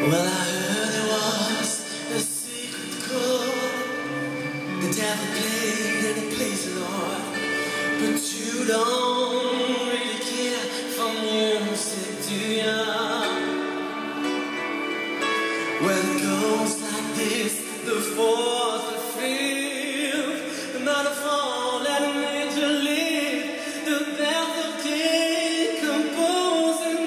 Well, I heard there was a secret chord the devil played and he plays it, Lord. But you don't really care for music, do ya? Well, it goes like this: the fourth, the fifth, the minor fall and the major lift, the death of decomposing.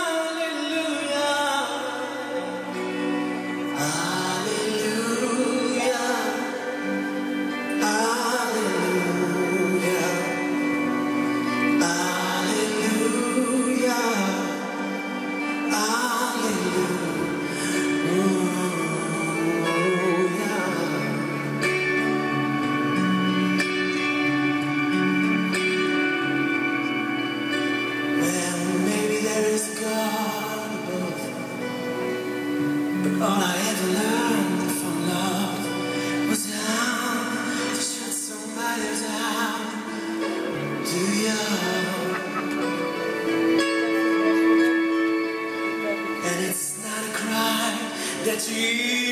All I ever learned from love was how to shut somebody down. Do you? And it's not a crime that you